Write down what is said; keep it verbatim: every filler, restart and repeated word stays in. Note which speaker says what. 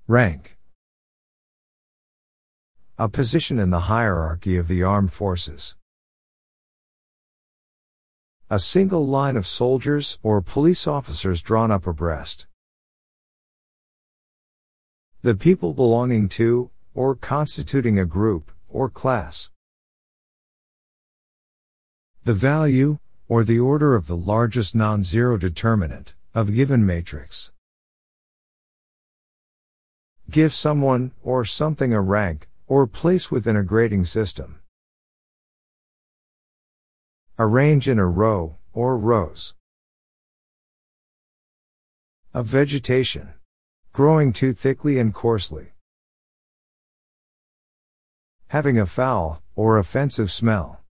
Speaker 1: Rank. A position in the hierarchy of the armed forces. A single line of soldiers or police officers drawn up abreast. The people belonging to, or constituting a group, or class. The value, or the order of the largest non-zero determinant, of a given matrix. Give someone, or something a rank, or place within a grading system. Arrange in a row, or rows. Of vegetation. Growing too thickly and coarsely. Having a foul, or offensive smell.